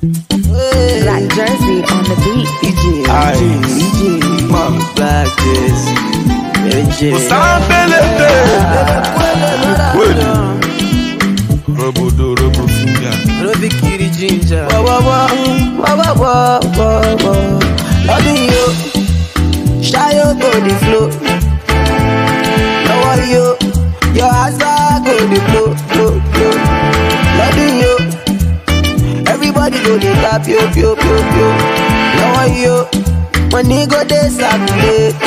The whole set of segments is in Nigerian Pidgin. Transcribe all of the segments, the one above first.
Black Jersey on the beat. EJ, Black Jersey, EJ. Robo finger. Robi Kiri Ginger. Loving you, shy up on the floor. How are you? Your eyes are go the flow. Loving you, everybody go the tap yo. How are you? Money go dey circulate.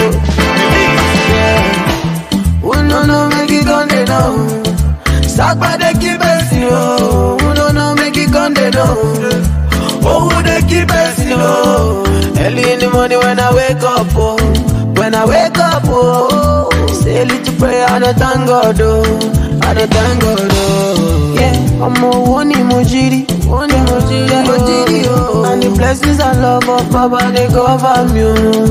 Oh no, make it on the now. Sakba dey keep us, you know. No, make it on the now. Oh, they keep us, you know. Early in the morning when I wake up, say a little prayer and I thank God, Yeah, I'm a one emoji, oh. And the blessings and love of Baba, they cover me,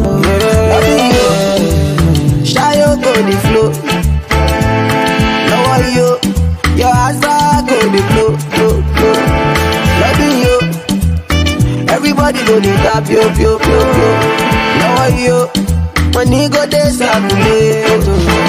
yeah. Shy up on the floor. How are you? Your eyes are go the flow. Loving you, everybody go the tap yo. How are you? Money go dey circulate.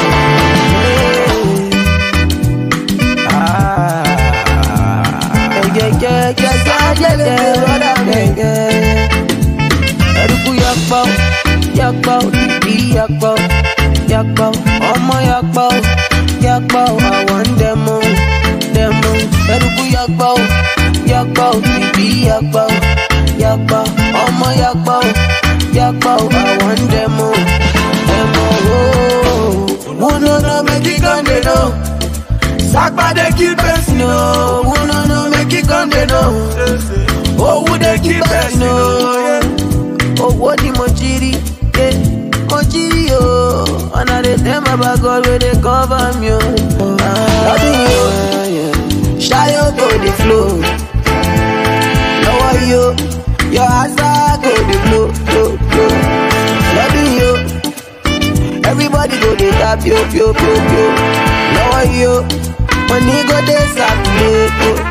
Eruku yakpa, ibi yakpa, ọmọ yakpa, I want demo. Eruku yakpa, ibi yakpa, ọmọ yakpa, I want demo. Oh, no, make it come dey know. Sakba dey keep us, no. No, make it come dey know. Oh, who they keep us, no. Oh, what the mojiri, yeah. Mojiri, oh. And I dey tell my bad God where they cover me, oh. Loving you, shy up on the floor. How are you? Your eyes are go the flow. Loving you, everybody go the tap yo. How are you? Money go dey circulate.